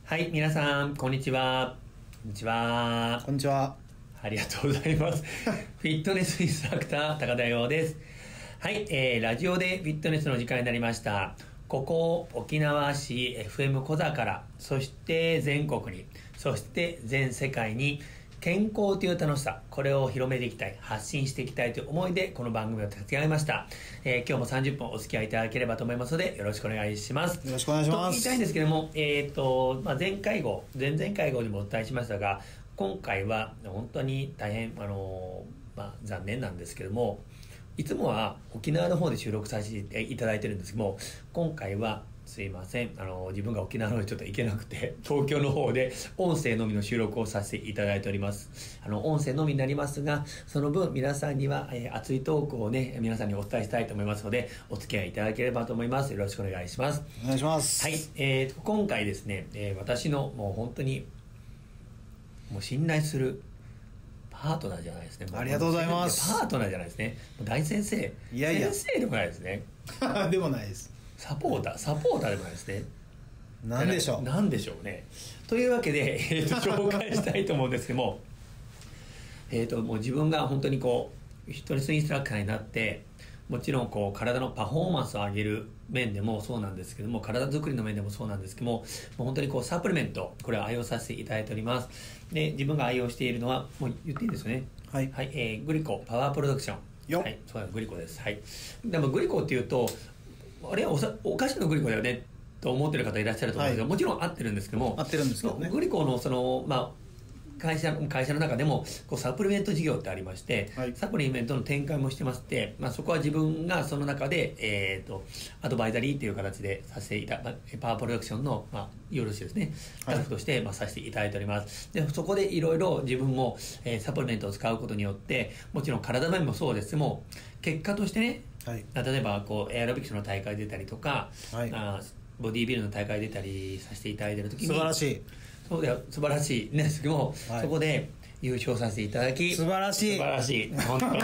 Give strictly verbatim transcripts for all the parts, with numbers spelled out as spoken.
はい、皆さん、こんにちは。こんにちは。 こんにちは。 ありがとうございます。フィットネスインストラクター、高田洋です。はい、えー、ラジオでフィットネスの時間になりました。ここ、沖縄市 エフエム コザから、そして全国に、そして全世界に、健康という楽しさ、これを広めていきたい、発信していきたいという思いで、この番組を立ち上げました。えー、今日もさんじゅっぷんお付き合いいただければと思いますので、よろしくお願いします。 よろしくお願いします。 と言いたいんですけども、えっと、まあ、前回号、前々回号でもお伝えしましたが、今回は本当に大変、あのー、まあ、残念なんですけども、いつもは沖縄の方で収録させていただいてるんですけども、今回はすいません、あの自分が沖縄の方にちょっと行けなくて、東京の方で音声のみの収録をさせていただいております。あの音声のみになりますが、その分皆さんには、えー、熱いトークをね、皆さんにお伝えしたいと思いますので、お付き合いいただければと思います。よろしくお願いします。 お願いします。 はい、えー、今回ですね、えー、私のもう本当にもう信頼するパートナーじゃないですね。 ありがとうございます。 パートナーじゃないですね。大先生。 いやいや。 先生でもないですね。 でもないです。 サポーター、サポーターでもないですね。 なんでしょう。 なんでしょうね。というわけで、えー、と紹介したいと思うんですけども、えっともう自分が本当にこうフィットネスインストラクターになって、もちろんこう体のパフォーマンスを上げる面でもそうなんですけども、体作りの面でもそうなんですけども、もう本当にこうサプリメント、これを愛用させていただいております。で、自分が愛用しているのは、もう言っていいですよね。 はい。 はい、えー、グリコパワープロダクション。 よはい、そうです、グリコです。はい。でもグリコっていうと、あれは お, さお菓子のグリコだよねと思ってる方いらっしゃると思うんですけど、はい、もちろん合ってるんですけども、 合ってるんですけどね。 グリコのその、まあ、会社会社の中でもこうサプリメント事業ってありまして、はい、サプリメントの展開もしてまして、まあ、そこは自分がその中で、えー、とアドバイザリーという形でさせていただパワープロダクションの、まあ、よろしいですね、スタッフとして、まあ、させていただいております。でそこでいろいろ自分も、えー、サプリメントを使うことによって、もちろん体の面もそうですけども、結果としてね、はい、例えばこうエアロビクスの大会出たりとか、はい、あボディービルの大会出たりさせていただいている時に、 素晴らしい、 そうだよ、素晴らしいんですけども、はい、そこで優勝させていただき、 素晴らしい、 素晴らしい、本当に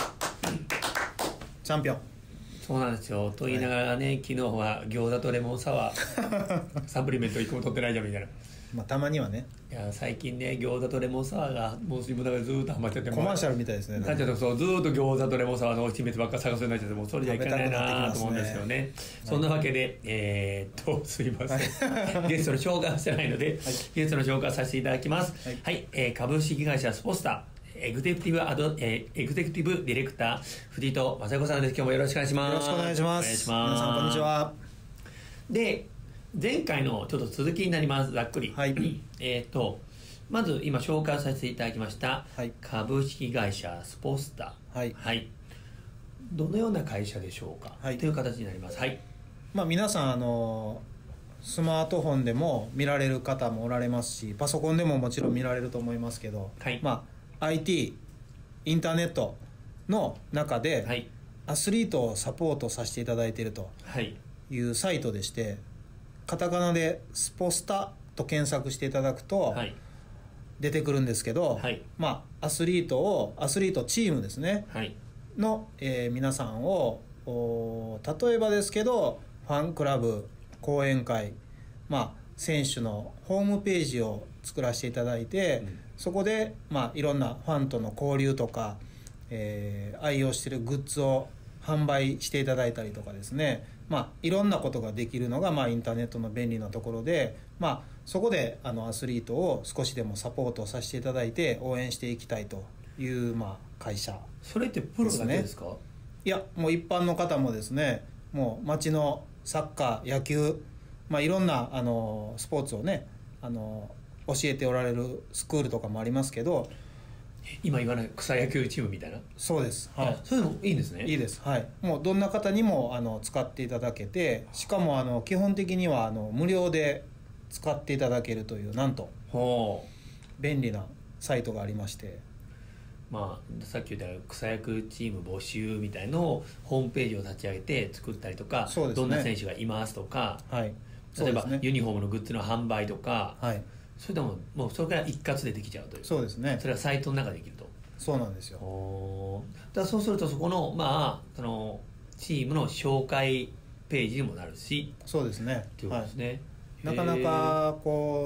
チャンピオン。 そうなんですよ。と言いながらね、はい、昨日は餃子とレモンサワーサプリメントいっこも取ってないじゃんみたいな。 まあたまにはね。 いや最近ね、餃子とレモンサワーがもう自分の中でずーっとハマっちゃって、 コマーシャルみたいですね。 なっちゃって、そうずーっと餃子とレモンサワーのおいしいメばっか探すようになっちゃって、もうそれじゃいけないなと思うんですよね。ね、そんなわけで、えー、っとすいません、はい、ゲストの紹介をしてないので、はい、ゲストの紹介させていただきます。はい、はい、えー、株式会社スポスタエグゼクティブアド、えー、エグゼクティブディレクター藤戸雅子さんです。今日もよろしくお願いします。 よろしくお願いします。お願いします。皆さんこんにちは。 で、前回のちょっと続きになります。ざっくり。はい。えっと、まず今紹介させていただきました、はい、株式会社スポスタ。はい。はい。どのような会社でしょうか、はい、という形になります。はい。 まあ皆さん、あの、スマートフォンでも見られる方もおられますし、パソコンでももちろん見られると思いますけど、はい、まあ アイティー、インターネットの中で、はい、アスリートをサポートさせていただいているというサイトでして、カタカナでスポスタと検索していただくと出てくるんですけど、はい、まあアスリートをアスリートチームですね、はい、の、えー、皆さんを例えばですけどファンクラブ、講演会、まあ選手のホームページを作らせていただいて、うん、そこで、まあ、いろんなファンとの交流とか、えー、愛用しているグッズを販売していただいたりとかですね、まあ、いろんなことができるのが、まあ、インターネットの便利なところで、まあ、そこであのアスリートを少しでもサポートさせていただいて応援していきたいという、まあ、会社ですね。 それってプロだけですか？ いや、もう一般の方もですね、もう街のサッカー、野球、まあ、いろんなあのスポーツをね、あの教えておられるスクールとかもありますけど、 今言わない草野球チームみたいな。 そうです、はい、 そういうのもいいんですね。 いいです、はい、もうどんな方にもあの使っていただけて、しかもあの基本的にはあの無料で使っていただけるという、なんと便利なサイトがありまして、 まあ、さっき言った草野球チーム募集みたいのをホームページを立ち上げて作ったりとか、そうですね、どんな選手がいますとか、はい、例えば、ね、ユニフォームのグッズの販売とか、はい、それでももうそれから一括でできちゃうという。 そうですね。 それはサイトの中でできると。 そうなんですよ。 おだからそうするとそこの、まあ、そのチームの紹介ページにもなるし、 そうですね。 っていうことですね。 はい、なかなかこ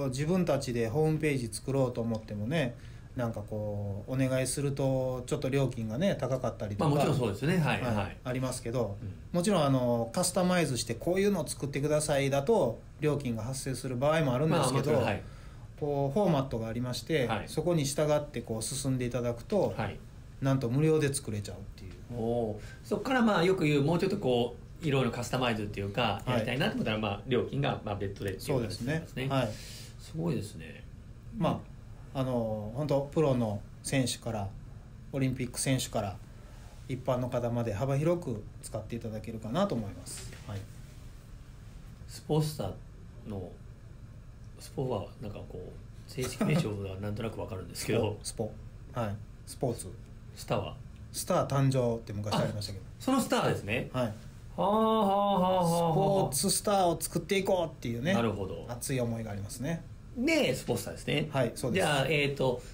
こう自分たちでホームページ作ろうと思ってもね、なんかこうお願いするとちょっと料金がね高かったりとか、 まあ、もちろんそうですね、はいはい、 はい、ありますけど、 うん、 もちろんあのカスタマイズしてこういうのを作ってくださいだと料金が発生する場合もあるんですけど、まあ、はい、こうフォーマットがありまして、はい、そこに従ってこう進んでいただくと、はい、なんと無料で作れちゃうっていう。 おそこからまあよく言うもうちょっとこういろいろカスタマイズっていうかやりたいなと思ったら、まあ料金がまあ別途でっていう形になりますね。はい、すごいですね。 まああの本当プロの選手からオリンピック選手から一般の方まで幅広く使っていただけるかなと思います。はい、 スポーツスターのスポはなんかこう正式名称がなんとなく分かるんですけどスポ、はい、スポーツスターはスター誕生って昔ありましたけど、 そのスターですね。 はい、はあはあはあ、 スポーツスターを作っていこうっていうね、 なるほど、 熱い思いがありますね。 でスポーツスターですね。 はい、そうです。 じゃあえっ、ー、と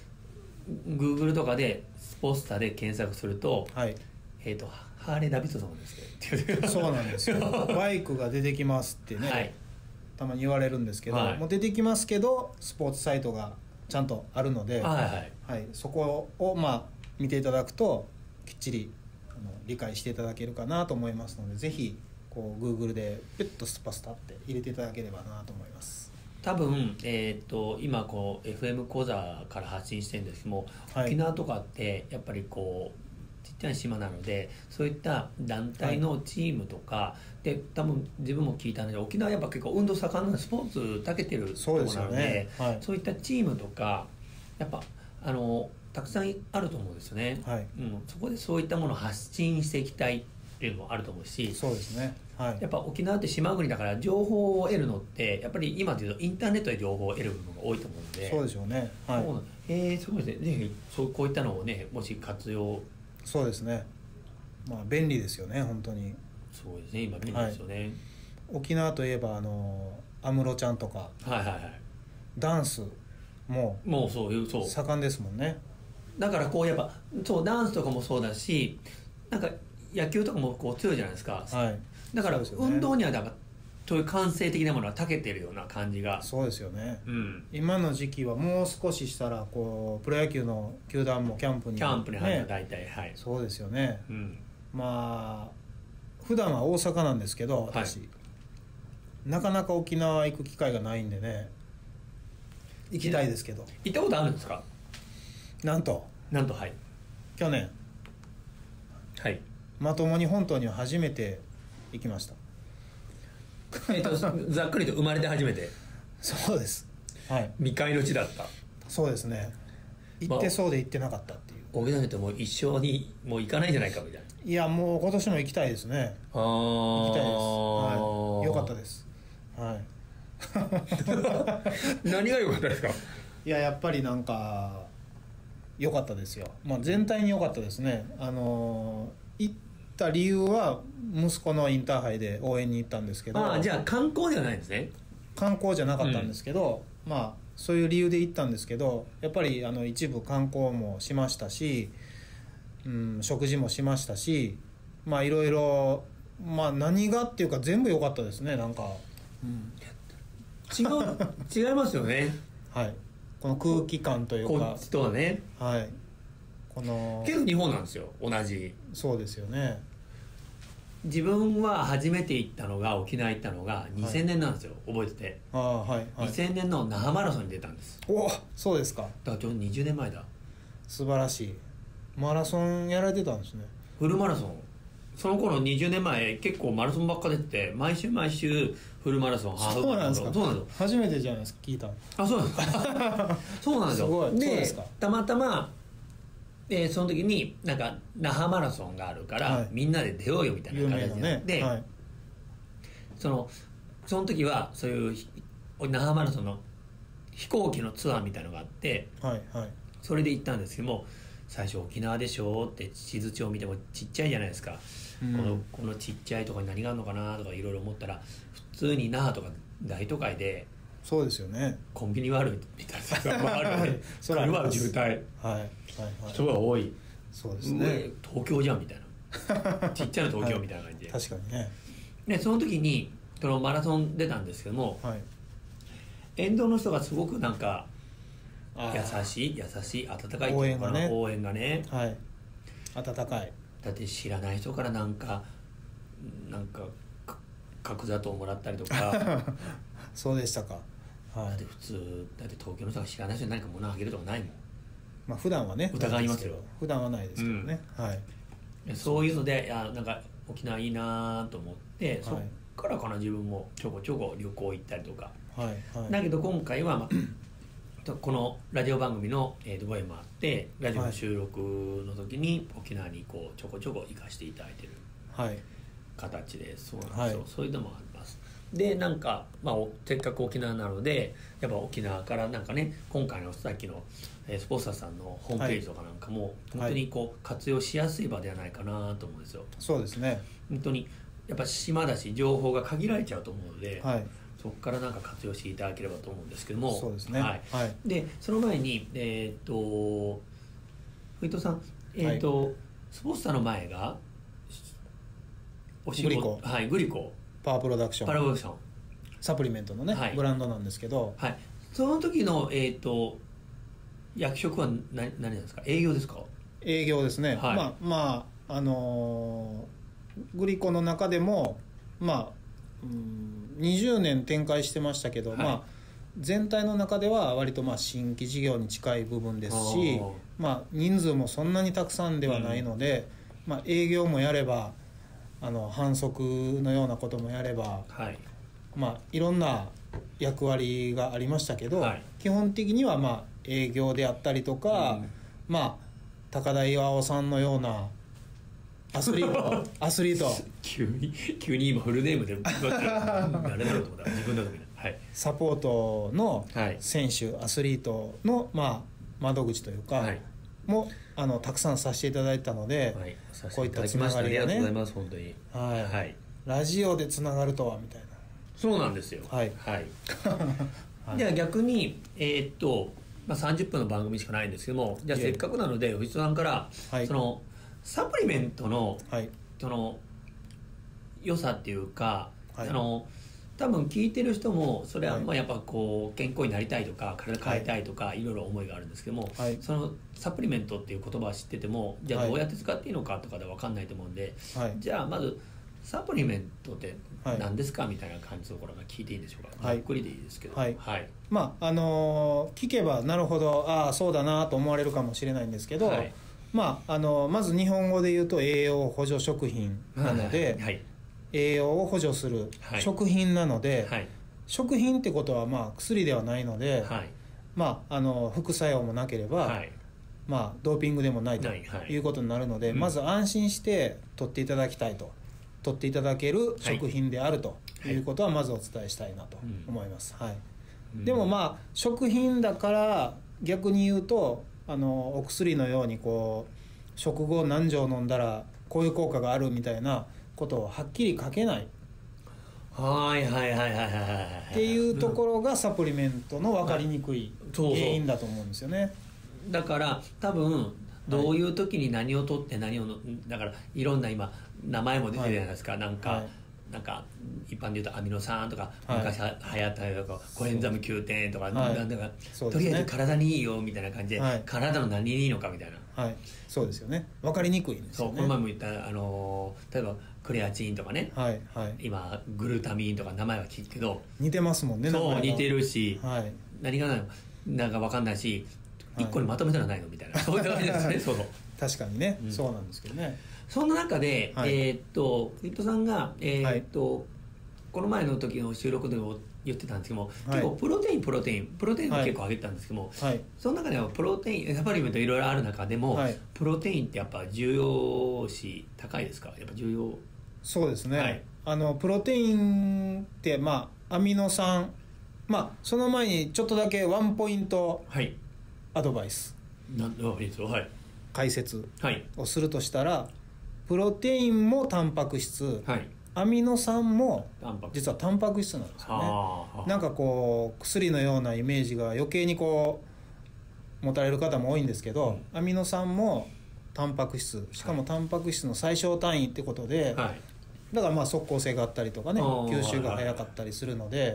Google とかでスポーツスターで検索すると、はい、えっ、ー、とハーレー・ダビッドソンですけどそうなんですよバイクが出てきますってね、はい、たまに言われるんですけど、はい、もう出てきますけどスポーツサイトがちゃんとあるので、はいはいはい、そこをまあ見ていただくときっちりあの理解していただけるかなと思いますので、ぜひこう Google でペットスパスタって入れていただければなと思います。 多分、えー、と今こう エフエム 講座から発信してるんですけども、はい、沖縄とかってやっぱりこうちっちゃい島なのでそういった団体のチームとか、はい、で多分自分も聞いたので沖縄はやっぱ結構運動盛んなスポーツたけてるところなの で, そうですよね、はい、そういったチームとかやっぱあのたくさんあると思うんですよね、はい、うん、そこでそういったものを発信していきたいっていうのもあると思うし、 そうですね、はい、 やっぱ沖縄って島国だから情報を得るのってやっぱり今でいうとインターネットで情報を得る部分が多いと思うので、 そうでしょうね、はい、そうえー、すごいですね。ぜひそうこういったのをねもし活用、 そうですね、まあ便利ですよね本当に。 そうですね、今便利ですよね、はい、 沖縄といえばあの安室ちゃんとか、 はいはいはい、 ダンスももうそういうそう盛んですもんね。 だからこうやっぱそうダンスとかもそうだし、なんか野球とかもこう強いじゃないですか、はい、だから運動にはだからそういう感性的なものは長けてるような感じが。 そうですよね、うん、今の時期はもう少ししたらこうプロ野球の球団もキャンプに、ね、 キャンプに入るの大体、はい、 そうですよね、うん、まあ普段は大阪なんですけど私、はい、なかなか沖縄行く機会がないんでね行きたいですけど。 行ったことあるんですか？ なんとなんとはい去年、はい、まともに本島には初めて行きましたえっとざっくりと生まれて初めて。 そうです、はい、 未開の地だった。 そうですね、行ってそうで行ってなかったっていう、 まあ、沖縄ってもう一生にもう行かないんじゃないかみたいな。 いやもう今年も行きたいですね。あ行きたいです、はい、よかったです、はい何が良かったですか？ いややっぱりなんか良かったですよ、まあ、全体に良かったですね。あの行った理由は息子のインターハイで応援に行ったんですけど。 ああ、じゃあ観光ではないんですね。 観光じゃなかったんですけど、うん、まあそういう理由で行ったんですけど、やっぱりあの一部観光もしましたし、うん、食事もしましたし、まあいろいろ、まあ何がっていうか全部良かったですね。なんか、うん、 違う違いますよね。 はい、この空気感というか、 こっちとはね、 はい、このけど日本なんですよ同じ。 そうですよね。 自分は初めて行ったのが沖縄行ったのがにせんねんなんですよ、はい、覚えてて。あ、はいはい、にせんねんの那覇マラソンに出たんです。 お、そうですか。 だからちょうどにじゅうねんまえだ。 素晴らしい。マラソンやられてたんですね。 フルマラソン、その頃にじゅうねんまえ結構マラソンばっか出てて、毎週毎週フルマラソン、ハーフマラソン。そうなんですか。 初めてじゃないですか聞いたの。 あ、そうなんですかそうなんですよ。すごい。で、そうですか。たまたまでその時になんか那覇マラソンがあるから、はい、みんなで出ようよみたいな感じになって、ね、はい、そのその時はそういう那覇マラソンの飛行機のツアーみたいなのがあって、はいはい、それで行ったんですけども、最初沖縄でしょって地図帳見てもちっちゃいじゃないですか、うん、このこのちっちゃいところに何があるのかなとかいろいろ思ったら、普通に那覇とか大都会で、 そうですよね、 コンビニ悪いみたいなのがあるので車は渋滞、はいはいはい、人が多い。 そうですね、 東京じゃんみたいなちっちゃな東京みたいな感じで、 はい、確かにね。 でその時にそのマラソン出たんですけども、はい、 沿道の人がすごくなんか優しい優しい温かい応援がね応援がね、 はい、温かい。 だって知らない人からなんかなんか角砂糖をもらったりとかそうでしたか、はい、 だって普通だって東京の人が知らない人に何か物をあげるとかないもん。 まあ普段はね疑いますよ。 普段はないですけどね、うん、はい。 そういうのでいやなんか沖縄いいなと思って、はい、そっからかな自分もちょこちょこ旅行行ったりとか、 はいはい、 だけど今回は、まあ、このラジオ番組の、えー、ご縁もあってラジオの収録の時に沖縄にこうちょこちょこ行かせていただいてる形で、そうなんですよ、はい、そういうのもあります。でなんか、まあ、せっかく沖縄なのでやっぱ沖縄からなんかね今回のさっきのスポーツさんのホームページとかなんかも、はい、本当にこう活用しやすい場ではないかなと思うんですよ。 そうですね。 本当にやっぱ島だし情報が限られちゃうと思うので、はい、そこからなんか活用していただければと思うんですけども。 そうですね、 はいはい、でその前にえっ、ー、と藤戸さん、えーとはい、スポーツさんの前がお仕事グリコ、 はい、グリコパワープロダクションパワープロダクションサプリメントのね、はい、ブランドなんですけど、 はい、その時のえっ、ー、と役職は何何なんですか？営業ですか？ 営業ですね、はい、まあまああのー、グリコの中でもまあ、うん、にじゅうねん展開してましたけど、はい、まあ全体の中では割とまあ新規事業に近い部分ですし、まあ、人数もそんなにたくさんではないので、うん、まあ、営業もやればあの販促のようなこともやれば、はい、まあ、いろんな役割がありましたけど、はい、基本的にはまあ営業であったりとか、うん、まあ高田巌さんのようなアスリートアスリート急に急に今フルネームで誰だろうと思った自分の時に、はい、 サポートの選手、はい、アスリートの、まあ、窓口というか、はい、もあのたくさんさせていただいたので、はい、こういったつながりがね、ありがとうございます本当に、はいはい、ラジオでつながるとはみたいな。 そうなんですよ。はい、はいはい、では逆にえー、っとまあ、さんじゅっぷんの番組しかないんですけども、じゃあせっかくなので藤戸さんから、はい、そのサプリメントの、はい、その良さっていうか、はい、あの多分聞いてる人もそれはまあやっぱこう健康になりたいとか体変えたいとか、はい、いろいろ思いがあるんですけども、はい、そのサプリメントっていう言葉を知っててもじゃあどうやって使っていいのかとかで分かんないと思うんで、はい、じゃあまずサプリメントって何ですか、はい、みたいな感じのところが聞いていいでしょうか。はい、ざっくりでいいですけど、はいはい、 まああのー、聞けばなるほどああそうだなと思われるかもしれないんですけど、はい、まああのー、まず日本語で言うと栄養補助食品なので、はいはい、栄養を補助する食品なので、はい、食品ってことはまあ薬ではないので、はい、まあ、あの副作用もなければ、はい、まあ、ドーピングでもないということになるので、はい、まず安心して取っていただきたいと取っていただける食品であるということはまずお伝えしたいなと思います、はいはい、でもまあ食品だから逆に言うとあのお薬のようにこう食後何錠飲んだらこういう効果があるみたいなことをはっきり書けないはいはいはいはいはいはいっていうところがサプリメントの分かりにくい原因だと思うんですよね。 だから多分どういう時に何を取って何をだからいろんな今名前も出てるじゃないですか、はい、なんか、はい、なんか一般で言うとアミノ酸とか、はい、昔流行ったりとかコエンザムきゅうてんとか、はい、なんだか、ね、とりあえず体にいいよみたいな感じで、はい、体の何にいいのかみたいな、 はい、そうですよね。分かりにくいんですよね。 そうこの前も言ったあの例えばクレアチンとかね、はいはい、今グルタミンとか名前は聞くけど似てますもんね。 そう似てるし、はい、何がないのなんか分かんないし一個にまとめたらないのみたいな、そういう感じですね。そう確かにね、うん、そうなんですけどね。 そんな中で、はい、えー、っと藤戸さんが、えー、っと、はい、この前の時の収録でも言ってたんですけども、はい、結構プロテインプロテインプロテインを結構上げてたんですけども、はい、その中ではプロテインサプリメントいろいろある中でも、はい、プロテインってやっぱ重要視高いですか？やっぱ重要。 そうですね、はい、あのプロテインってまあアミノ酸、まあその前にちょっとだけワンポイントアドバイス、 はい、なんいいですよ、はい、 解説をするとしたら、はい、プロテインもタンパク質、はい、アミノ酸も実はタンパク質なんですよね。なんかこう薬のようなイメージが余計にこう持たれる方も多いんですけど、うん、アミノ酸もタンパク質、しかもタンパク質の最小単位ってことで、はい、だからまあ即効性があったりとかね、吸収が早かったりするので、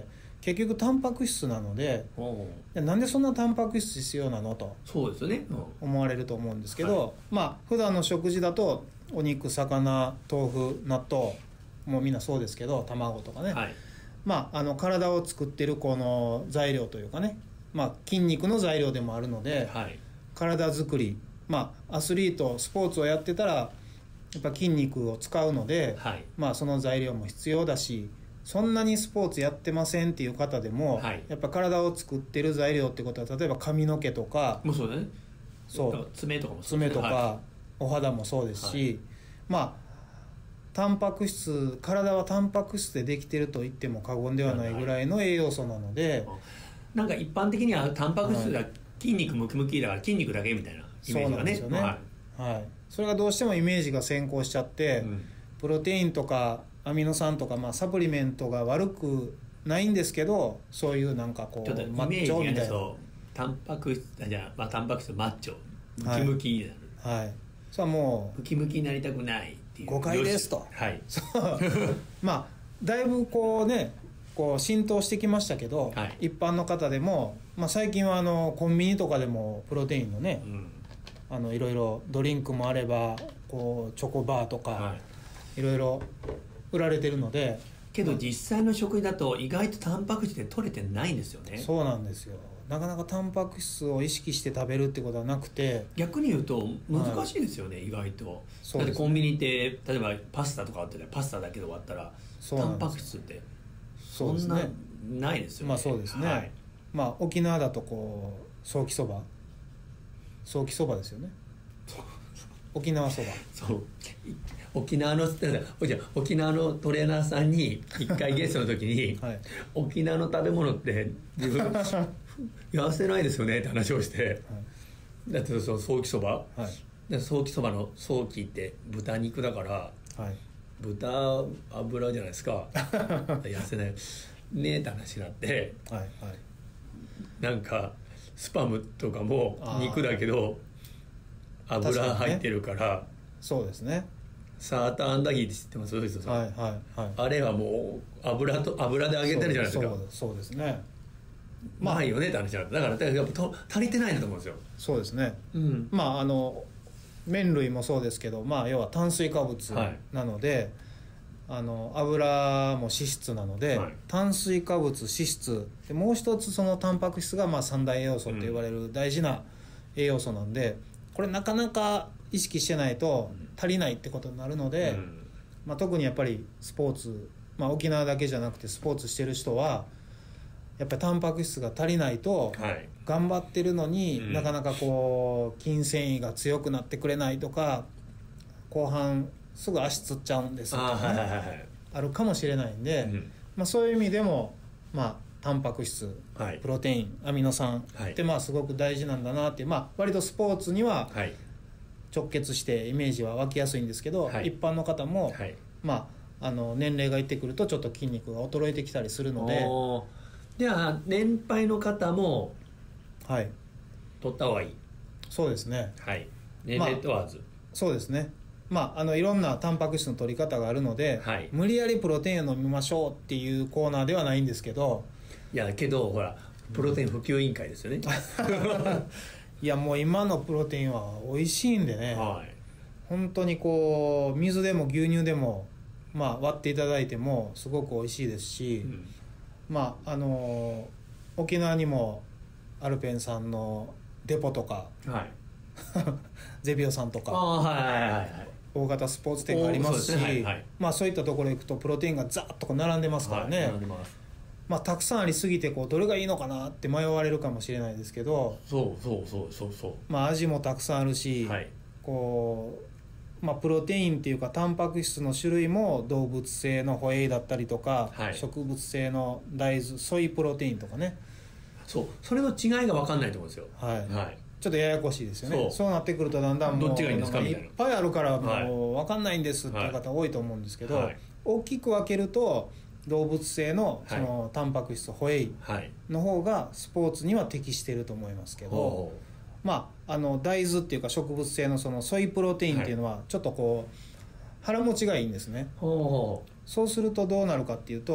結局タンパク質なので、なんでそんなタンパク質必要なのとそうですよね、 思われると思うんですけど、はい、まあ普段の食事だとお肉、魚、豆腐、納豆もうみんなそうですけど、卵とかね、はい、まあ、あの体を作ってるこの材料というかね、まあ、筋肉の材料でもあるので、はい、体作り、まあ、アスリートスポーツをやってたらやっぱ筋肉を使うので、はい、まあ、その材料も必要だし、そんなにスポーツやってませんっていう方でも、はい、やっぱ体を作ってる材料ってことは、例えば髪の毛とかもうそうだね、 そう爪とかもそう、ね、爪とか、はい、お肌もそうですし、はい、まあタンパク質、体はタンパク質でできてると言っても過言ではないぐらいの栄養素なので、 なんか一般的にはタンパク質が筋肉ムキムキだから筋肉だけみたいなイメージがね、 そうなんですよね、はいはい、それがどうしてもイメージが先行しちゃって、うん、プロテインとかアミノ酸とか、まあ、サプリメントが悪くないんですけど、そういうなんかこうマッチョみたいな、 タンパク質じゃあ、まあ、タンパク質マッチョムキムキになる、 はい、はい、それはもうムキムキになりたくないっていう誤解ですと、 はい、 まあだいぶこうねこう浸透してきましたけど、はい、一般の方でも、まあ、最近はあのコンビニとかでもプロテインのね、うん、あのいろいろドリンクもあればこうチョコバーとか、はい、いろいろ売られてるので、 けど実際の食事だと意外とタンパク質で取れてないんですよね。 そうなんですよ。なかなかタンパク質を意識して食べるってことはなくて、 逆に言うと難しいですよね、はい、意外と。だってコンビニって例えばパスタとかあってパスタだけで終わったらタンパク質ってそんなないですよね。 まあそうですね、はい、まあ沖縄だとこうソーキそばソーキそばですよね沖縄そばそう沖縄のじゃ沖縄のトレーナーさんに一回ゲストの時に、はい、沖縄の食べ物って自分痩せないですよねって話をして、はい、だってそのソーキそば、はい、ソーキそばのソーキって豚肉だから、はい、豚油じゃないですか痩せないねって話になって、はいはい、なんかスパムとかも肉だけど油入ってるから、ね、 そうですね。 サーターアンダギーって知ってます？はいはいはい、あれはもう油と油で揚げてるじゃないですか。 そう、そうですね。 まあ、まあいいよねって話だからだからやっぱ足りてないんだと思うんですよ。 そうですね、うん、まああの麺類もそうですけど、まあ要は炭水化物なので、はい、あの油も脂質なので、はい、炭水化物脂質でもう一つそのタンパク質がまあ三大栄養素と言われる大事な栄養素なんで、うん、これなかなか意識してないと足りないってことになるので、うん、まあ、特にやっぱりスポーツ、まあ、沖縄だけじゃなくてスポーツしてる人はやっぱりタンパク質が足りないと頑張ってるのに、はい、なかなかこう筋繊維が強くなってくれないとか後半すぐ足つっちゃうんですとか、ね、あ、はいはいはい、あるかもしれないんで、うん、まあ、そういう意味でも、まあ、タンパク質、はい、プロテインアミノ酸ってまあすごく大事なんだなっていう、まあ、割とスポーツには直結してイメージは湧きやすいんですけど、はい、一般の方も、はい、まあ、あの年齢がいってくるとちょっと筋肉が衰えてきたりするので、 じゃあ年配の方もはい取った方がいい。 そうですね、 はい、年齢問わず、 まあ、そうですね、まあ、あのいろんなタンパク質の取り方があるので、はい、無理やりプロテインを飲みましょうっていうコーナーではないんですけど、 いやけどほらプロテイン普及委員会ですよねいやもう今のプロテインは美味しいんでね、はい、本当にこう水でも牛乳でも、まあ、割っていただいてもすごく美味しいですし、うん、まああの沖縄にもアルペンさんのデポとか、はい、ゼビオさんとか、あ、はいはいはいはい、大型スポーツ店がありますし、そうですね、はいはい、まあ、そういったところ行くとプロテインがザーッとこう並んでますからね、はい、並んでます。まあ、たくさんありすぎてこうどれがいいのかなって迷われるかもしれないですけど、 そうそうそうそうそう、 まあ、味もたくさんあるし、はい、こうまあ、プロテインっていうかタンパク質の種類も動物性のホエイだったりとか、はい、植物性の大豆ソイプロテインとかね、 そうそれの違いが分かんないと思うんですよ、 はいはい、ちょっとややこしいですよね。 そう、そうなってくるとだんだんもうどっちがいいんですかみたいな、いっぱいあるからもう分かんないんですっていう方多いと思うんですけど、はい、大きく分けると動物性 の, そのタンパク質ホエイの方がスポーツには適していると思いますけど、はい、まあ、あの大豆っていうか植物性 の, そのソイプロテインっていうのはちょっとこう腹持ちがいいんですね、はい、そうするとどうなるかっていうと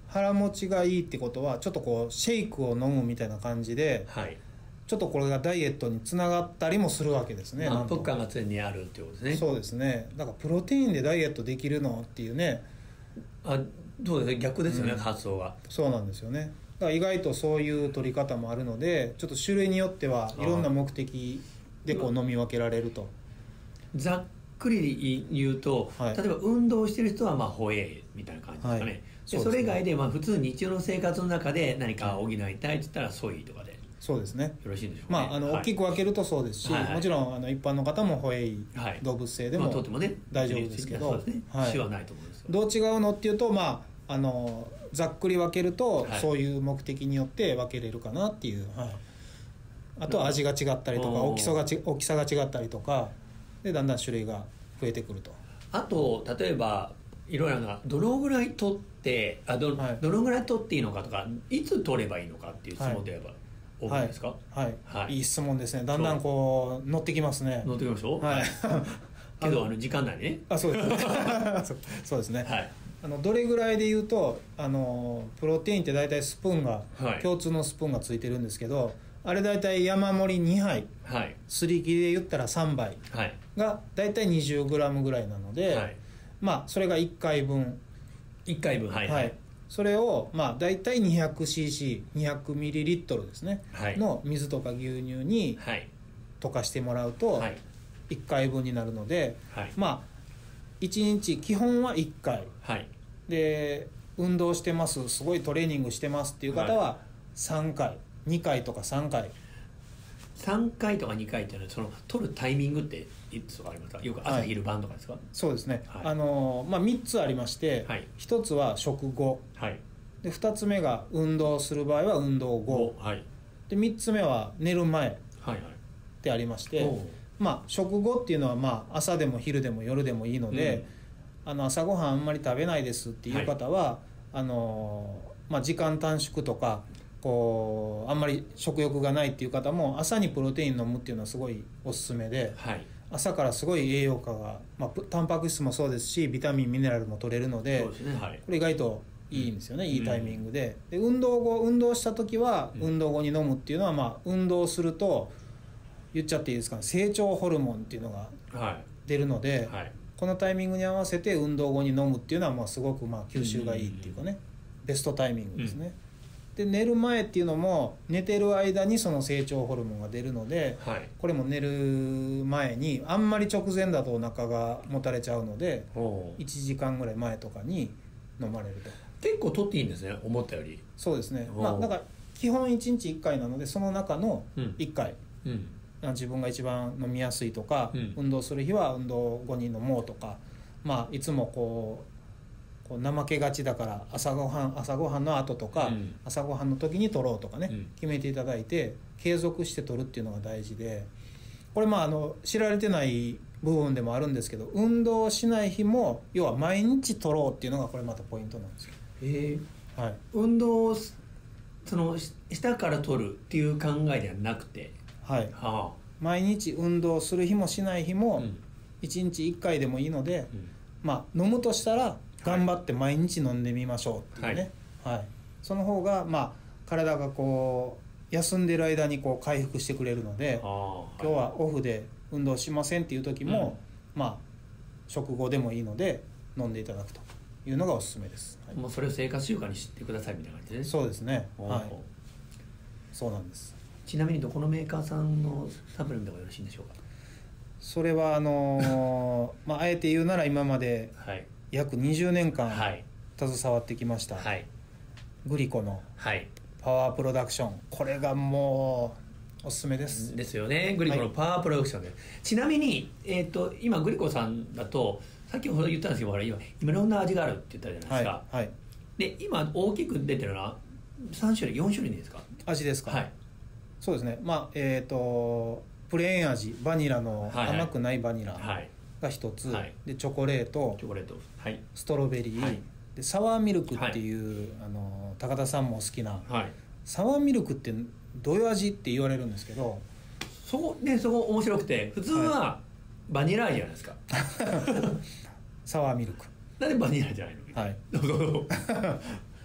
腹持ちがいいってことはちょっとこうシェイクを飲むみたいな感じで、はい、ちょっとこれがダイエットにつながったりもするわけですね。 満腹感が常にあるっていうことですね。 そうですね。だからプロテインでダイエットできるのっていうね。 あ、そうですね、逆ですよね、うん、発想が。 そうなんですよね。だから意外とそういう取り方もあるので、ちょっと種類によってはいろんな目的でこう飲み分けられると。 ざっくり言うと、はい、例えば運動してる人はまあホエイみたいな感じですかね、はい、そ, でそれ以外でまあ普通日常の生活の中で何か補いたいって言ったらソイとかで。 そうですね。 よろしいんでしょうか、ね。 まああの、はい、大きく分けるとそうですし、はいはい、もちろんあの一般の方もホエイ、はい、動物性でも大丈夫ですけど、 死はないと思うんですよ。 どう違うのっていうと、まああのざっくり分けると、はい、そういう目的によって分けれるかなっていう、はい、あとは味が違ったりとか大きさがち大きさが違ったりとかでだんだん種類が増えてくると。 あと例えばいろいろなどのぐらい取ってあ ど,、はい、どのぐらい取っていいのかとかいつ取ればいいのかっていう質問で言えば、はい、多いですか。 はい、はいはい、いい質問ですね。だんだんこう乗ってきますね。 乗ってきましょう。はいけどあの時間内にね。 あ、そうですねそ, そうですね、はい、あのどれぐらいで言うとあのプロテインって大体スプーンが、はい、共通のスプーンがついてるんですけど、あれ大体山盛りにはい、はい、すり切りで言ったらさんばいが大体 にじゅうグラム ぐらいなので、はい、まあそれがいっかいぶんいっかいぶん、はい、はい、 それをまあ大体 にひゃくシーシーにひゃくミリリットル ですね、はい、の水とか牛乳に溶かしてもらうと、はい、いっかいぶんになるので、はい、まあいちにち基本はいっかい、はい、で運動してますすごいトレーニングしてますっていう方はさんかい、はい、にかいとかさんかいさんかいとかにかいっていうのはその取るタイミングっていつとかありますか。よく朝昼晩とかですか。はい、 そうですね、はい、あのまあ、みっつありまして、はい、ひとつは食後、はい、でふたつめが運動する場合は運動後、はい、でみっつめは寝る前ってありまして、はいはい、まあ、食後っていうのはまあ朝でも昼でも夜でもいいので、うん、あの朝ごはんあんまり食べないですっていう方は、はい、あのまあ、時間短縮とかこうあんまり食欲がないっていう方も朝にプロテイン飲むっていうのはすごいおすすめで、はい、朝からすごい栄養価が、まあ、タンパク質もそうですしビタミンミネラルも取れるの で, そうですね、はい、これ意外といいんですよね、うん、いいタイミング で, で運動後運動した時は運動後に飲むっていうのは、まあ、運動すると言っちゃっていいですかね、成長ホルモンっていうのが出るので、はいはい、このタイミングに合わせて運動後に飲むっていうのはまあすごくまあ吸収がいいっていうかね、うん、ベストタイミングですね、うん、で寝る前っていうのも寝てる間にその成長ホルモンが出るので、はい、これも寝る前にあんまり直前だとお腹がもたれちゃうのでいちじかんぐらい前とかに飲まれると。 結構取っていいんですね、思ったより。 そうですね、まあ、だから基本いちにちいっかいなのでその中のいっかい、うんうん自分が一番飲みやすいとか、うん、運動する日は運動後に飲もうとか、まあ、いつもこう、こう怠けがちだから朝ごはん朝ごはんの後とか、うん、朝ごはんの時に取ろうとかね、うん、決めていただいて継続して取るっていうのが大事で、これまああの知られてない部分でもあるんですけど、運動しない日も要は毎日取ろうっていうのがこれまたポイントなんですよ。 へー、はい、運動をその下から取るっていう考えではなくて、はい、はあ、 毎日運動する日もしない日もいちにちいっかいでもいいので、うん、まあ飲むとしたら頑張って毎日飲んでみましょうっていうね、はいはい、その方がまあ体がこう休んでる間にこう回復してくれるので、今日はオフで運動しませんっていう時も、うん、まあ食後でもいいので飲んでいただくというのがおすすめです、 はい、もうそれを生活習慣にしてくださいみたいな感じで、ね、 そうですね、はい、そうなんです。 ちなみにどこのメーカーさんのサプリメントがよろしいんでしょうか。 それはあのーまあ、あえて言うなら今まで約にじゅうねんかん携わってきました、はい、グリコのパワープロダクション、これがもうおすすめですですよね、グリコのパワープロダクションで、はい、ちなみに、えー、と今グリコさんだと先ほど言ったんですけど、今いろんな味があるって言ったじゃないですか、はいはい、で今大きく出てるのはさんしゅるいよんしゅるいですか。 味ですか。 はい、 そうですね、まあえーとプレーン味バニラの甘くないバニラが一つ、はいはい、でチョコレート、 チョコレート、はい、 ストロベリー、はい、でサワーミルクっていう、はい、あの高田さんも好きな、はい、サワーミルクってどういう味って言われるんですけど、 そこね、そこ面白くて普通はバニラ味じゃないですか、 サワーミルクなんでバニラじゃないの。はい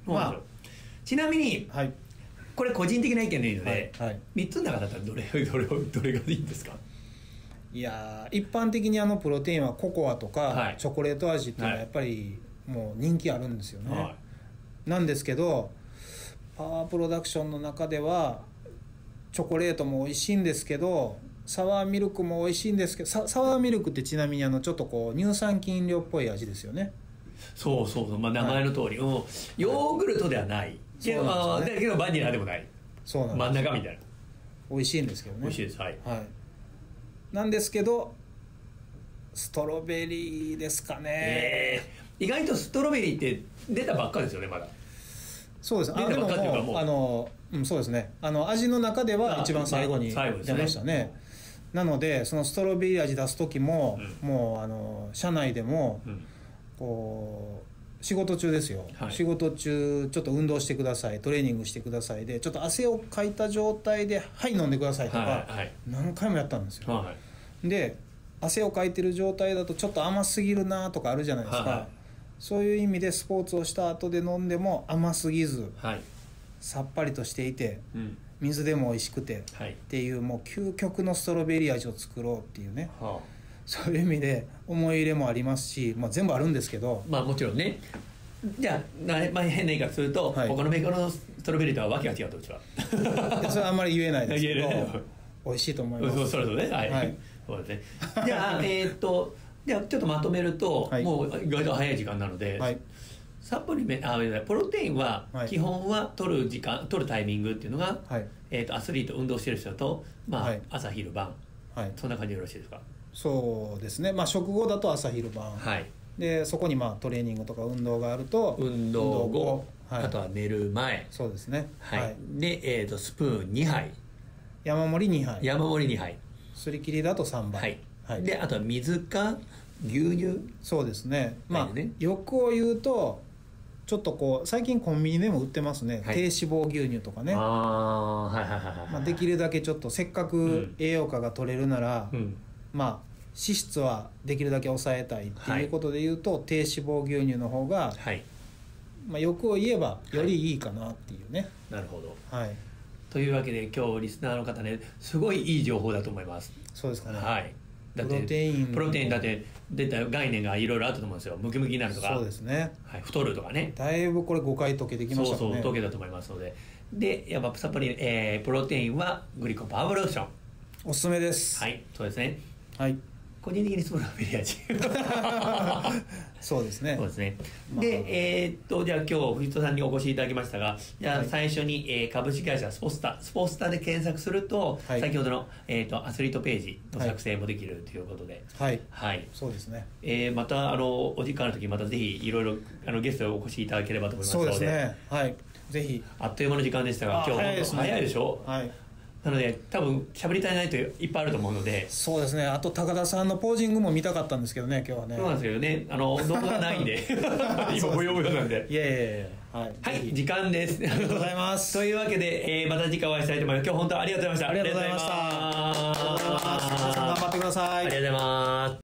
まあ、ちなみに、 はい、 これ個人的な意見でいいので、 はいはい、 みっつの中だったらどれどれどれがいいんですか？ いや一般的にあのプロテインはココアとか、はい、チョコレート味っていうのはやっぱりもう人気あるんですよね、はい、なんですけどパワープロダクションの中ではチョコレートも美味しいんですけどサワーミルクも美味しいんですけど サ, サワーミルクってちなみにあのちょっとこう乳酸菌飲料っぽい味ですよね。 そうそうそう、まあ、名前の通り、はい、ヨーグルトではないけど、はい、だけどバニラでもない、 そうなんです、 真ん中みたいな。 美味しいんですけどね。 美味しいです、はい、 はい、なんですけどストロベリーですかね、 えー、意外とストロベリーって出たばっかですよね、まだ。 そうです。あでももうあの、うん、そうですね、あの味の中では一番最後に出ましたね。なのでそのストロベリー味出す時も、うん、もうあの社内でも、うん、こう仕事中ですよ、はい、仕事中ちょっと運動してください、トレーニングしてくださいでちょっと汗をかいた状態ではい飲んでくださいとか、はいはい、何回もやったんですよ、はい、で汗をかいてる状態だとちょっと甘すぎるなとかあるじゃないですか、はい、そういう意味でスポーツをした後で飲んでも甘すぎず、はい、さっぱりとしていて、うん、水でも美味しくて、はい、っていうもう究極のストロベリー味を作ろうっていうね、はあ、そういう意味で思い入れもありますし、まあ、全部あるんですけど、 まあもちろんね。じゃあ、まあ、変な言い方すると、はい、他のメーカーのストロベリーとはわけが違うとうちはそれはあんまり言えないですけど美味しいと思います。 それぞれね、はい、はい、そうですね。じゃあえっとじゃあちょっとまとめると、はい、もう意外と早い時間なので、はい、サプリメント、あ、プロテインは基本は取る時間、取るタイミングっていうのが、はい、えー、とアスリート運動してる人と、まあ、はい、朝昼晩、はい、そんな感じでよろしいですか？ そうですね、まあ、食後だと朝昼晩、はい、でそこにまあトレーニングとか運動があると運動後、はい、あとは寝る前、 そうですね、 はいはい、で、えー、とスプーンにはい、 山盛りにはい、 山盛りにはい、 すり切りだとさんばい、 はいはい、であとは水か牛乳、 そうですね、まあ、ね、欲を言うとちょっとこう最近コンビニでも売ってますね、はい、低脂肪牛乳とかね、あ、はいはいはいはい、まあ、できるだけちょっとせっかく栄養価が取れるなら、うん、まあ脂質はできるだけ抑えたいっていうことで言うと、はい、低脂肪牛乳の方が、はい、まあ、欲を言えばよりいいかなっていうね、 はい、なるほど、 はい、 というわけで今日リスナーの方ねすごいいい情報だと思います。 そうですかね、 はい、だってプロテインプロテインだって出た概念がいろいろあったと思うんですよ。ムキムキになるとか、 そうですね、 はい、太るとかね、 だいぶこれ誤解解けてきましたね。 そうそう解けたと思いますので、でやっぱサプリ、えー、プロテインはグリコパワーブローションおすすめです。 はい、そうですね、 はい、 個人的にストロベリー味そうですね、 そうですね、まあ、で、えー、っとじゃあ今日藤戸さんにお越しいただきましたが、じゃあ最初に、えー、株式会社スポスタスポスタで検索すると、はい、先ほどの、えー、っとアスリートページの作成もできるということで、 はい、 はい、 そうですね、 えー、またあのお時間の時またぜひいろいろあのゲストでお越しいただければと思いますので、 そうですね、はい、ぜひ。 あっという間の時間でしたが、今日早いですね、 早いでしょ、 はい、 なので多分喋り足りないといっぱいあると思うので、 そうですね、あと高田さんのポージングも見たかったんですけどね、今日はね。 そうなんですけどね、あの動画がないんで今ブヨブヨなんで、 いやいやいや、はい、 はい、時間です。 ありがとうございますというわけで、えー、また次回お会いしたいと思います。今日本当ありがとうございました。 ありがとうございました。ありがとうございます。皆さん頑張ってください。 ありがとうございます。